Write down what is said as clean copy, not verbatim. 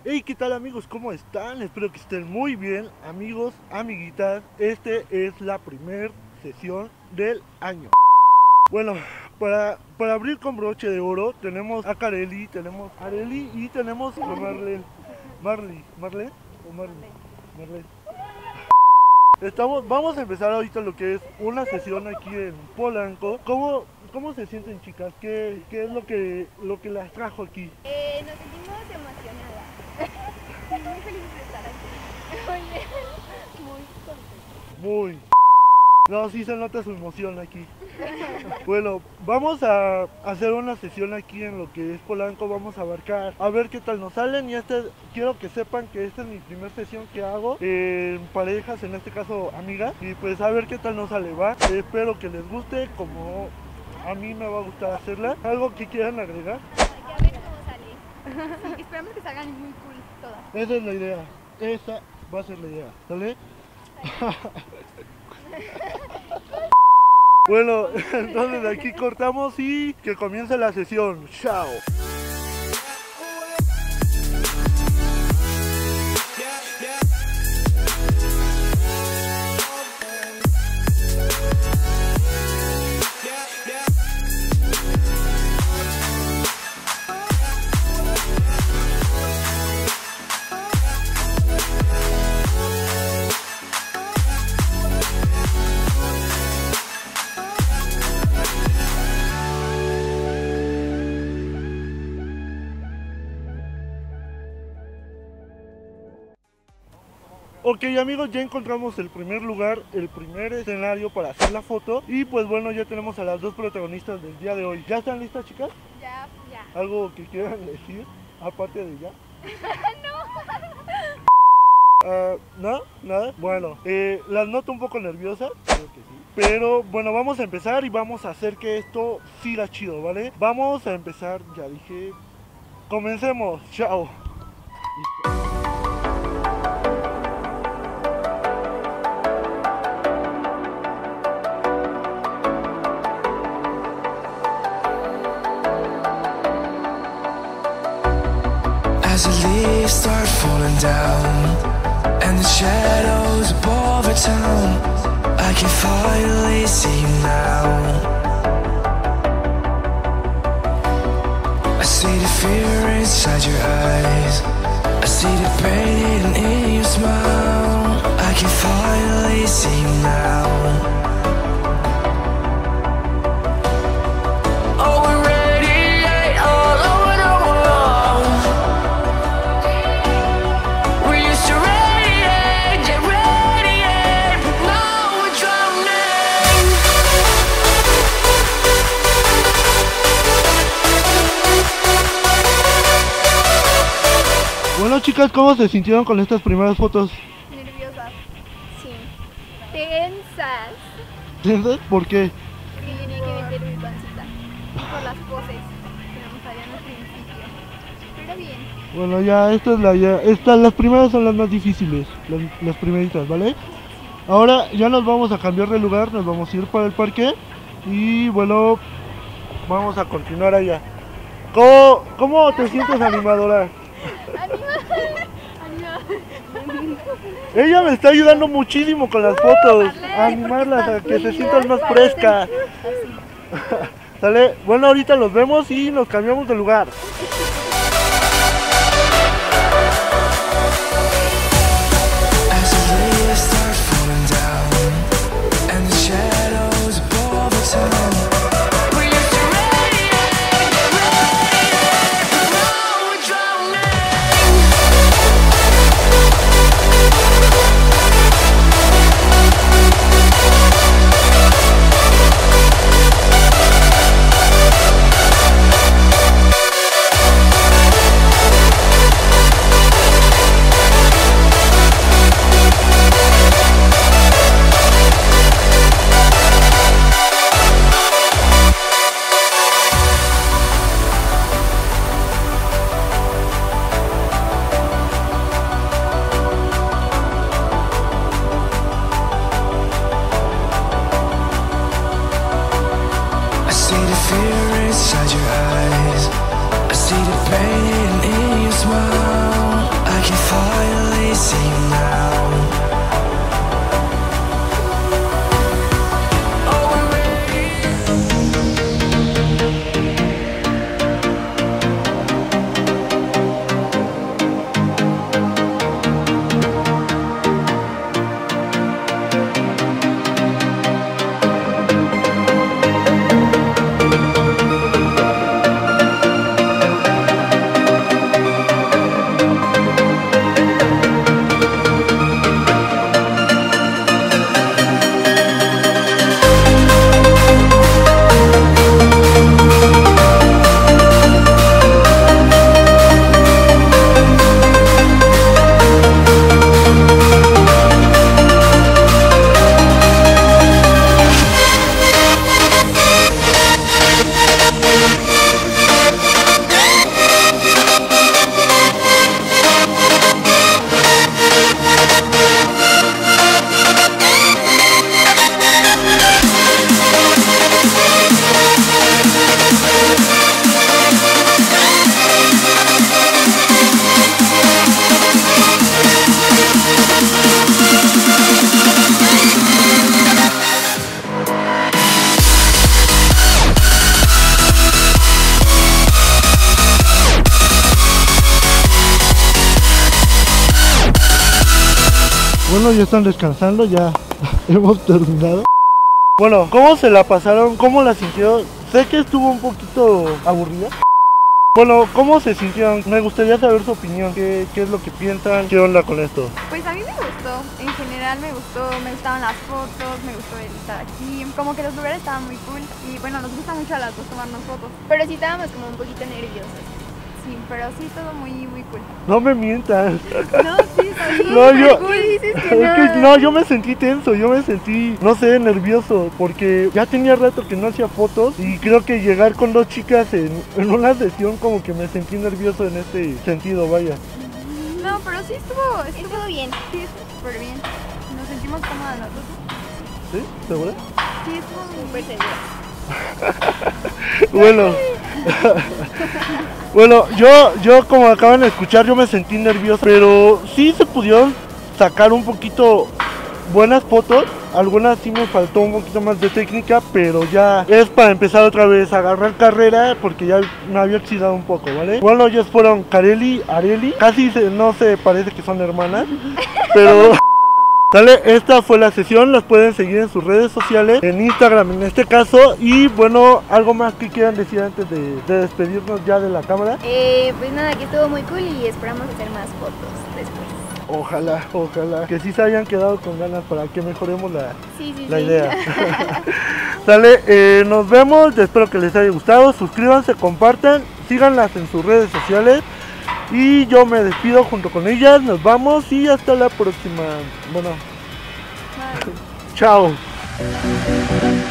Hey, ¿qué tal amigos? ¿Cómo están? Espero que estén muy bien, amigos, amiguitas. Este es la primer sesión del año. Bueno, para abrir con broche de oro tenemos a Kareli, tenemos a Areli y tenemos a Marlene. ¿Marlene? Vamos a empezar ahorita lo que es una sesión aquí en Polanco. ¿Cómo se sienten, chicas? ¿Qué es lo que las trajo aquí? Nos sentimos emocionadas. Muy felices de estar aquí. Muy bien. Muy contentos. No, sí se nota su emoción aquí. Bueno, vamos a hacer una sesión aquí en lo que es Polanco. Vamos a abarcar, a ver qué tal nos salen. Y quiero que sepan que esta es mi primera sesión que hago en parejas, en este caso amigas. Y pues a ver qué tal nos sale, ¿va? Espero que les guste como a mí me va a gustar hacerla. ¿Algo que quieran agregar? Hay que ver cómo sale. Sí, esperamos que salgan muy cool todas. Esa es la idea. Esa va a ser la idea, ¿sale? Bueno, entonces de aquí cortamos y que comience la sesión. Chao. Ok amigos, ya encontramos el primer lugar, el primer escenario para hacer la foto. Y pues bueno, ya tenemos a las dos protagonistas del día de hoy. ¿Ya están listas, chicas? Ya. ¿Algo que quieran decir aparte de ya? No. ¿No? ¿Nada? Bueno, las noto un poco nerviosas, creo que sí. Pero bueno, vamos a empezar y vamos a hacer que esto siga chido, ¿vale? Vamos a empezar, ya dije. Comencemos, chao. Listo. As the leaves start falling down and the shadows above the town, I can finally see you now. I see the fear inside your eyes, I see the pain in your smile. I can finally see you now. Bueno chicas, ¿cómo se sintieron con estas primeras fotos? Nerviosas. Sí. Tensas. ¿Tensas? ¿Por qué? Porque tenía que meter mi pancita. Por las poses que no me salían al principio. Pero bien. Bueno, ya las primeras son las más difíciles, las primeritas, ¿vale? Ahora ya nos vamos a cambiar de lugar, nos vamos a ir para el parque y bueno, vamos a continuar allá. ¿Cómo te sientes, animadora? Ella me está ayudando muchísimo con las fotos, a animarlas a que se sientan más frescas. ¿Sale? Bueno, ahorita los vemos y nos cambiamos de lugar. Bueno, ya están descansando, ya hemos terminado. Bueno, ¿cómo se la pasaron? ¿Cómo la sintieron? Sé que estuvo un poquito aburrida. Bueno, ¿cómo se sintieron? Me gustaría saber su opinión. ¿Qué es lo que piensan? ¿Qué onda con esto? Pues a mí me gustó, en general me gustaban las fotos, me gustó el estar aquí, como que los lugares estaban muy cool y bueno, nos gusta mucho a las dos tomarnos fotos, pero sí estábamos como un poquito nerviosos, sí, pero sí todo muy cool. No me mientan. No, sí, está No, yo- cool, dices que Es que no, yo me sentí tenso, yo me sentí, no sé, nervioso, porque ya tenía rato que no hacía fotos y creo que llegar con dos chicas en una sesión como que me sentí nervioso en este sentido, vaya. No, pero sí estuvo bien, sí, estuvo súper bien, nos sentimos cómodas las dos. ¿Sí? ¿Segura? Sí, estuvo súper segura. Bueno, bueno, yo como acaban de escuchar, yo me sentí nervioso, pero sí se pudieron sacar un poquito buenas fotos. Algunas sí me faltó un poquito más de técnica, pero ya es para empezar otra vez a agarrar carrera porque ya me había oxidado un poco, ¿vale? Bueno, ellos fueron Kareli, Areli, casi no se parece que son hermanas, pero... Dale, esta fue la sesión, las pueden seguir en sus redes sociales, en Instagram en este caso, y bueno, algo más que quieran decir antes de despedirnos ya de la cámara. Pues nada, que estuvo muy cool y esperamos hacer más fotos después. Ojalá, que sí se hayan quedado con ganas para que mejoremos Sí, la idea. Dale, nos vemos, espero que les haya gustado, suscríbanse, compartan, síganlas en sus redes sociales. Y yo me despido junto con ellas, nos vamos y hasta la próxima. Bueno, Bye. chao.